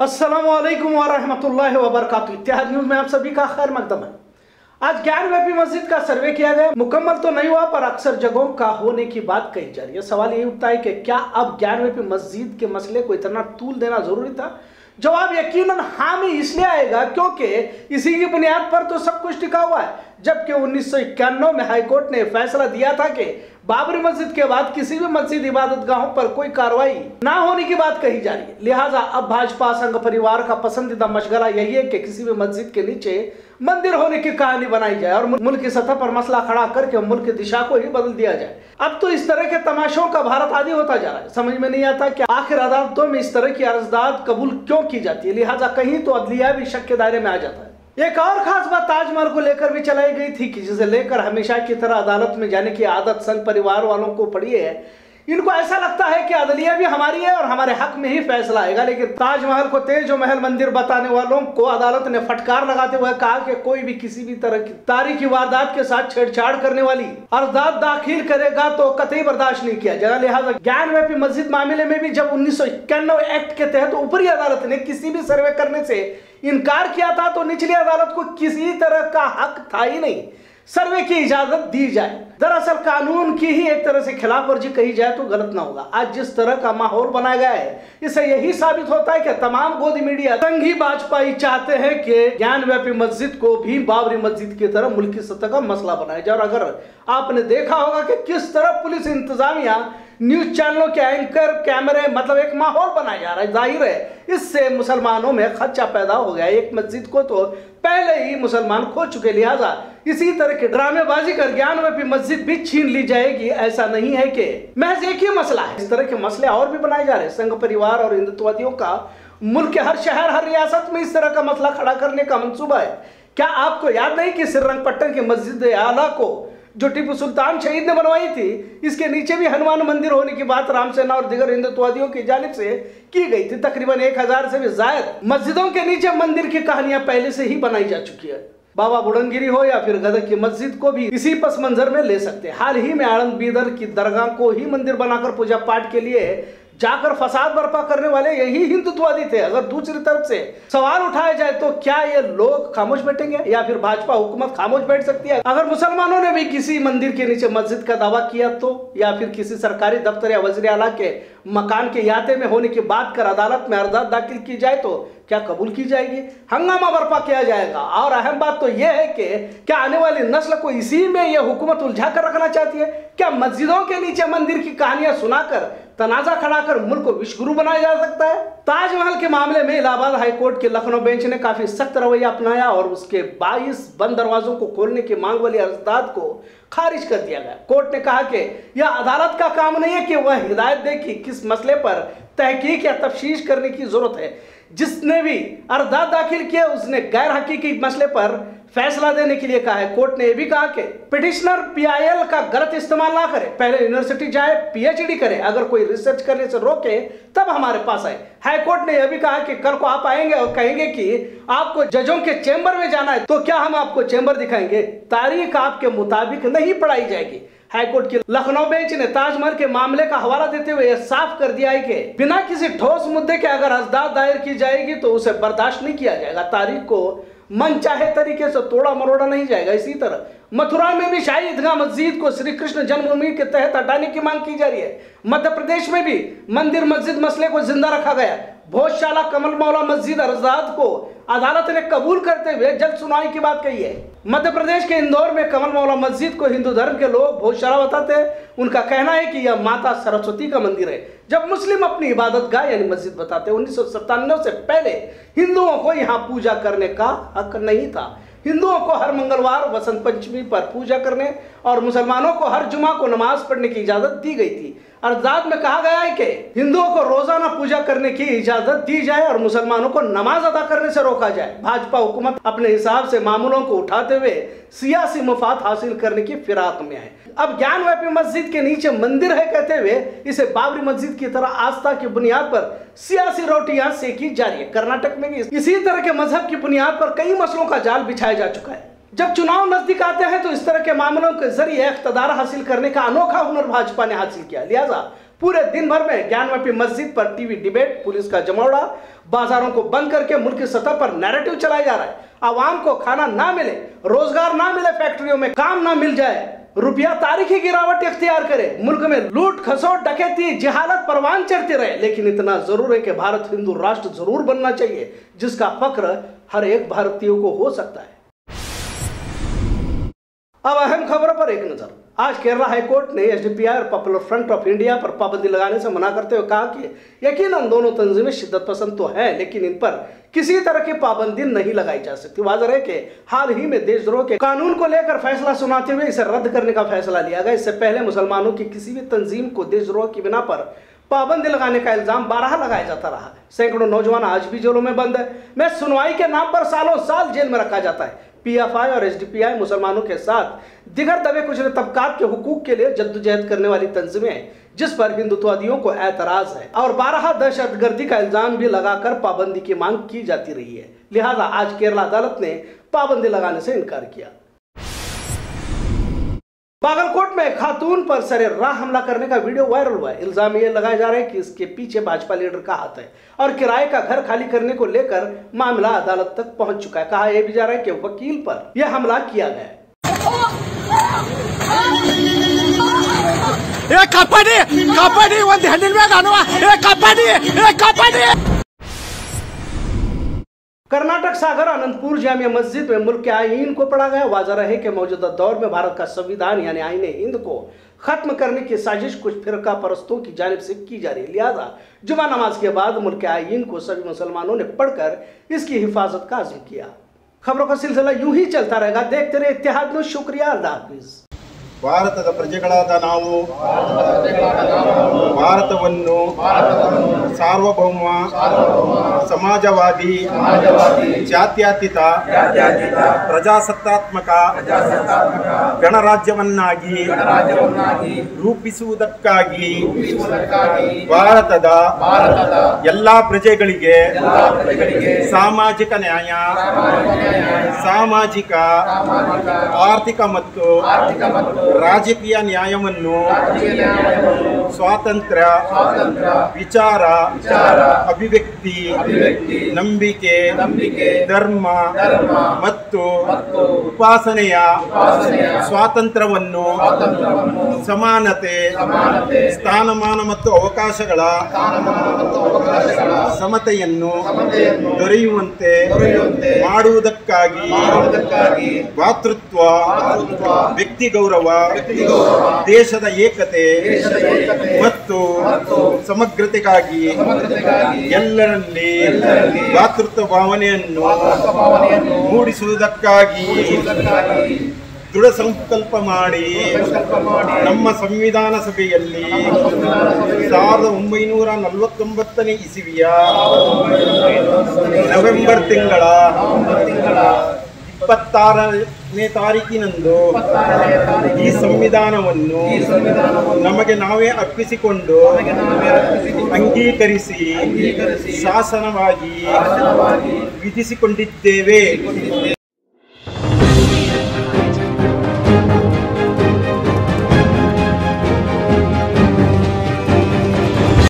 अस्सलामुअलैकुम वरहमतुल्लाहि वबरकातुहू। इत्तेहाद न्यूज़ में आप सभी का खैर मकदम है। आज ज्ञानव्यापी मस्जिद का सर्वे किया गया। मुकम्मल तो नहीं हुआ पर अक्सर जगहों का होने की बात कही जा रही है। सवाल यही उठता है कि क्या अब ज्ञानव्यापी मस्जिद के मसले को इतना तूल देना जरूरी था? जवाब यकीनन हाँ में इसलिए आएगा क्योंकि इसी की बुनियाद पर तो सब कुछ टिका हुआ है। जबकि 1991 में हाईकोर्ट ने फैसला दिया था कि बाबरी मस्जिद के बाद किसी भी मस्जिद इबादतगाहों पर कोई कार्रवाई ना होने की बात कही जा रही है। लिहाजा अब भाजपा संघ परिवार का पसंदीदा मशगला यही है कि किसी भी मस्जिद के नीचे मंदिर होने की कहानी बनाई जाए और मुल्क की सतह पर मसला खड़ा करके मुल्क की दिशा को ही बदल दिया जाए। अब तो इस तरह के तमाशों का भारत आदी होता जा रहा है। समझ में नहीं आता कि आखिर अदालतों में इस तरह की अर्जदाद कबूल क्यों की जाती है। लिहाजा कहीं तो अदलिया भी शक के दायरे में आ जाता है। एक और खास बात ताजमहल को लेकर भी चलाई गई थी कि जिसे लेकर हमेशा की तरह अदालत में जाने की आदत संघ परिवार वालों को पड़ी है। इनको ऐसा लगता है कि अदलिया भी हमारी है और हमारे हक में ही फैसला आएगा। लेकिन ताजमहल को तेज महल मंदिर बताने वालों को अदालत ने फटकार लगाते हुए कहा कि कोई भी किसी भी तरह की तारीखी वारदात के साथ छेड़छाड़ करने वाली अर्जदाद दाखिल करेगा तो कतई बर्दाश्त नहीं किया जाएगा। लिहाजा ज्ञानव्यापी मस्जिद मामले में भी जब 1991 एक्ट के तहत ऊपरी अदालत ने किसी भी सर्वे करने से इनकार किया था तो निचली अदालत को किसी तरह का हक था ही नहीं सर्वे की इजाजत दी जाए। दरअसल कानून की ही एक तरह से खिलाफ वर्जी कही जाए तो गलत ना होगा। आज जिस तरह का माहौल बनाया गया है इससे यही साबित होता है कि तमाम गोदी मीडिया संघी भाजपाई चाहते हैं कि ज्ञानव्यापी मस्जिद को भी बाबरी मस्जिद की तरह मुल्क की सतह का मसला बनाया जाए। और अगर आपने देखा होगा कि किस तरह पुलिस इंतजामिया न्यूज चैनलों के एंकर कैमरे मतलब एक माहौल बनाया जा रहा है, जाहिर है इससे मुसलमानों में खदशा पैदा हो गया। एक मस्जिद को तो पहले ही मुसलमान खो चुके। लिहाजा इसी तरह के ड्रामेबाजी कर ज्ञानव्यापी मस्जिद भी छीन ली जाएगी ऐसा नहीं है कि महज एक ही मसला है। इस तरह के मसले और भी बनाए जा रहे हैं। संघ परिवार और हिंदुत्ववादियों का मुल्क के हर शहर हर रियासत में इस तरह का मसला खड़ा करने का मंसूबा है। क्या आपको याद नहीं कि श्रीरंगपट्टन की मस्जिद आला को जो टीपू सुल्तान शहीद ने बनवाई थी इसके नीचे भी हनुमान मंदिर होने की बात रामसेना और दिगर हिंदुत्ववादियों की जानिब से की गई थी। तकरीबन 1000 से भी ज्यादा मस्जिदों के नीचे मंदिर की कहानियां पहले से ही बनाई जा चुकी है। बाबा बुडनगिरी हो या फिर गदर की मस्जिद को भी इसी पस मंजर में ले सकते हैं। हाल ही में आनंद बीदर की दरगाह को ही मंदिर बनाकर पूजा पाठ के लिए जाकर फसाद बर्पा करने वाले यही हिंदुत्ववादी थे। अगर दूसरी तरफ से सवाल उठाया जाए तो क्या ये लोग खामोश बैठेंगे या फिर भाजपा हुकूमत खामोश बैठ सकती है? अगर मुसलमानों ने भी किसी मंदिर के नीचे मस्जिद का दावा किया तो, या फिर किसी सरकारी दफ्तर या वज़ीर आला के मकान के याते में होने की बात कर अदालत में अर्जदाद दाखिल की जाए तो क्या कबूल की जाएगी? हंगामा बर्पा किया जाएगा। और अहम बात तो यह है कि क्या आने वाली नस्ल को इसी में यह हुकूमत उलझा कर रखना चाहती है? क्या मस्जिदों के नीचे मंदिर की कहानियां सुनाकर तनाजा खड़ा कर मुल्क को विश्वगुरु बनाया जा सकता है? ताजमहल के मामले में इलाहाबाद हाईकोर्ट के लखनऊ बेंच ने काफी सख्त रवैया अपनाया और उसके 22 बंद दरवाजों को खोलने की मांग वाली अर्जदाद को खारिज कर दिया गया। कोर्ट ने कहा कि यह अदालत का काम नहीं है कि वह हिदायत दे कि किस मसले पर तहकीक या तफ्तीश करने की जरूरत है। जिसने भी अर्जदाद दाखिल किया उसने गैर हकीकी मसले पर फैसला देने के लिए कहा है। कोर्ट ने यह भी कहा कि पिटिशनर PIL का गलत इस्तेमाल ना करे, पहले यूनिवर्सिटी जाए, PhD करे, अगर कोई रिसर्च करने से रोके तब हमारे पास आए। हाईकोर्ट ने यह भी कहा कि कल को आप आएंगे और कहेंगे कि आपको जजों के चेंबर में जाना है तो क्या हम आपको चेंबर दिखाएंगे? तारीख आपके मुताबिक नहीं पढ़ाई जाएगी। हाईकोर्ट की लखनऊ बेंच ने ताजमहल के मामले का हवाला देते हुए यह साफ कर दिया है कि बिना किसी ठोस मुद्दे के अगर अर्जदाद दायर की जाएगी तो उसे बर्दाश्त नहीं किया जाएगा। तारीख को मन चाहे तरीके से तोड़ा मरोड़ा नहीं जाएगा। इसी तरह मथुरा में भी शाही ईदगाह मस्जिद को श्री कृष्ण जन्मभूमि के तहत हटाने की मांग की जा रही है। मध्य प्रदेश में भी मंदिर मस्जिद मसले को जिंदा रखा गया। भोजशाला कमल मौला मस्जिद अर्जदाद को अदालत ने कबूल करते हुए जल्द सुनवाई की बात कही है। मध्य प्रदेश के इंदौर में कमल मौला मस्जिद को हिंदू धर्म के लोग भोजशाला बताते हैं। उनका कहना है कि यह माता सरस्वती का मंदिर है, जब मुस्लिम अपनी इबादत गाह यानी मस्जिद बताते हैं। 1997 से पहले हिंदुओं को यहाँ पूजा करने का हक नहीं था। हिंदुओं को हर मंगलवार वसंत पंचमी पर पूजा करने और मुसलमानों को हर जुमा को नमाज पढ़ने की इजाजत दी गई थी। अर्जदाद में कहा गया है कि हिंदुओं को रोजाना पूजा करने की इजाजत दी जाए और मुसलमानों को नमाज अदा करने से रोका जाए। भाजपा हुकूमत अपने हिसाब से मामलों को उठाते हुए सियासी मुफाद हासिल करने की फिराक में है। अब ज्ञानव्यापी मस्जिद के नीचे मंदिर है कहते हुए इसे बाबरी मस्जिद की तरह आस्था की बुनियाद पर सियासी रोटियां सेकी जा रही है। कर्नाटक में भी इसी तरह के मजहब की बुनियाद पर कई मसलों का जाल बिछाया जा चुका है। जब चुनाव नजदीक आते हैं तो इस तरह के मामलों के जरिए इख्तिदार हासिल करने का अनोखा हुनर भाजपा ने हासिल किया। लिहाजा पूरे दिन भर में ज्ञानवापी मस्जिद पर टीवी डिबेट, पुलिस का जमावड़ा, बाजारों को बंद करके मुल्क की सतह पर नैरेटिव चलाया जा रहा है। आवाम को खाना ना मिले, रोजगार ना मिले, फैक्ट्रियों में काम ना मिल जाए, रुपया तारीखी गिरावट इख्तियार करे, मुल्क में लूट खसोट डकैती जहालत परवान चढ़ती रहे, लेकिन इतना जरूर है कि भारत हिंदू राष्ट्र जरूर बनना चाहिए, जिसका फख्र हर एक भारतीय को हो सकता है। अब अहम खबरों पर एक नजर। आज केरला हाईकोर्ट ने एसडीपीआई और पॉपुलर फ्रंट ऑफ इंडिया पर पाबंदी लगाने से मना करते हुए कहा कि यकीनन दोनों तंजीमें शिद्दत पसंद तो हैं, लेकिन इन पर किसी तरह की पाबंदी नहीं लगाई जा सकती। वाज़ेह है कि हाल ही में देशद्रोह के कानून को लेकर फैसला सुनाते हुए इसे रद्द करने का फैसला लिया गया। इससे पहले मुसलमानों की किसी भी तंजीम को देशद्रोह की बिना पर पाबंदी लगाने का इल्जाम बारहा लगाया जाता रहा है। सैकड़ों नौजवान आज भी जेलों में बंद है, में सुनवाई के नाम पर सालों साल जेल में रखा जाता है। पीएफआई और एसडीपीआई मुसलमानों के साथ दिगर दबे कुचले तबकात के हुकूक के लिए जद्दोजहद करने वाली तंजीमें, जिस पर हिंदुत्ववादियों को एतराज है और बारहा दहशतगर्दी का इल्जाम भी लगाकर पाबंदी की मांग की जाती रही है। लिहाजा आज केरला अदालत ने पाबंदी लगाने से इनकार किया। बागलकोट में खातून पर सरेराह हमला करने का वीडियो वायरल हुआ है। इल्जाम ये लगाया जा रहा है कि इसके पीछे भाजपा लीडर का हाथ है और किराए का घर खाली करने को लेकर मामला अदालत तक पहुंच चुका है। कहा यह भी जा रहा है कि वकील पर यह हमला किया गया है। कर्नाटक सागर अनंतपुर जामिया मस्जिद में मुल्क के आईन को पढ़ा गया। वाज़ेह है कि मौजूदा दौर में भारत का संविधान यानी आईन हिंद को खत्म करने की साजिश कुछ फिरका परस्तों की जानिब से की जा रही है। लिहाजा जुमा नमाज के बाद मुल्क के आईन को सभी मुसलमानों ने पढ़कर इसकी हिफाजत का अज़्म किया। खबरों का सिलसिला यूं ही चलता रहेगा। देखते रहे इत्तेहाद न्यूज़। शुक्रिया। अल्लाह हाफिज़। ಭಾರತದ ಪ್ರಜೆಗಳಾದ ನಾವು ಭಾರತವನ್ನು ಸಾರ್ವಭೌಮ ಸಮಾಜವಾದಿ ಜಾತ್ಯತೀತ ಪ್ರಜಾಸತ್ತಾತ್ಮಕ ಗಣರಾಜ್ಯವನ್ನಾಗಿ ರೂಪಿಸುವುದಕ್ಕಾಗಿ ಭಾರತದ ಎಲ್ಲಾ ಪ್ರಜೆಗಳಿಗೆ ಸಾಮಾಜಿಕ ನ್ಯಾಯ, ಸಾಮಾಜಿಕ, ಆರ್ಥಿಕ ಮತ್ತು ರಾಜಕೀಯ ನ್ಯಾಯವನ್ನು, ಸ್ವಾತಂತ್ರ್ಯ, ವಿಚಾರ, ಅಭಿವ್ಯಕ್ತಿ, ನಂಬಿಕೆ, ಧರ್ಮ ಮತ್ತು ಉಪಾಸನೆಯ ಸ್ವಾತಂತ್ರ್ಯವನ್ನು, ಸಮಾನತೆ, ಸ್ಥಾನಮಾನ ಮತ್ತು ಅವಕಾಶಗಳ ಸಮತೆಯನ್ನು ದೊರೆಯುವಂತೆ ಮಾಡುವುದಕ್ಕಾಗಿ ಭಾತೃತ್ವ, ವ್ಯಕ್ತಿ ಗೌರವ, ದೇಶದ ಏಕತೆ ಮತ್ತು ಸಮಗ್ರತೆಗಾಗಿ ಎಲ್ಲರಲ್ಲಿ ಭಾತೃತ್ವ ಭಾವನೆಯನ್ನು ಮೂಡಿಸುವುದಕ್ಕಾಗಿ ದೃಢ ಸಂಕಲ್ಪ ಮಾಡಿ ನಮ್ಮ ಸಂವಿಧಾನ ಸಭೆಯಲ್ಲಿ 1949ನೇ ಇಸವಿಯ ನವೆಂಬರ್ ತಿಂಗಳ 26ನೇ ತಾರೀಕಿನಂದು ಈ ಸಂವಿಧಾನವನ್ನು ನಮಗೆ ನಾವೇ ಅರ್ಪಿಸಿಕೊಂಡು ಅಂಗೀಕರಿಸಿ ಶಾಸನವಾಗಿ ವಿಧಿಸಿಕೊಂಡಿದ್ದೇವೆ.